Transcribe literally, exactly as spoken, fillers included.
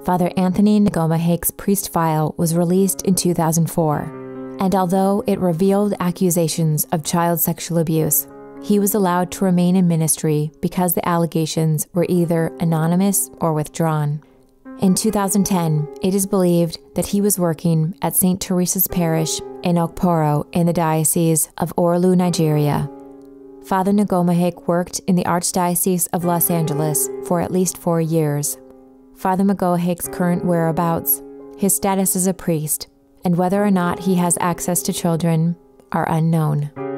Father Anthony Ngwumohaike's priest file was released in two thousand four, and although it revealed accusations of child sexual abuse, he was allowed to remain in ministry because the allegations were either anonymous or withdrawn. In two thousand ten, it is believed that he was working at Saint Theresa's parish in Okporo in the Diocese of Orlu-Nigeria. Father Ngwumohaike worked in the Archdiocese of Los Angeles for at least four years. Father Ngwumohaike's current whereabouts, his status as a priest, and whether or not he has access to children are unknown.